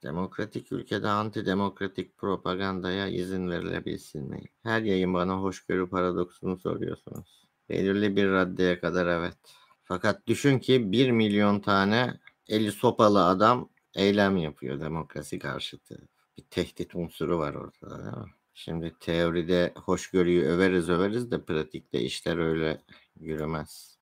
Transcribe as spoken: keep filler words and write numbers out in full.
Demokratik ülkede antidemokratik propagandaya izin verilebilsin mi? Her yayın bana hoşgörü paradoksunu soruyorsunuz. Belirli bir raddeye kadar evet. Fakat düşün ki bir milyon tane eli sopalı adam eylem yapıyor demokrasi karşıtı. Bir tehdit unsuru var ortada, değil mi? Şimdi teoride hoşgörüyü överiz överiz de pratikte işler öyle yürümez.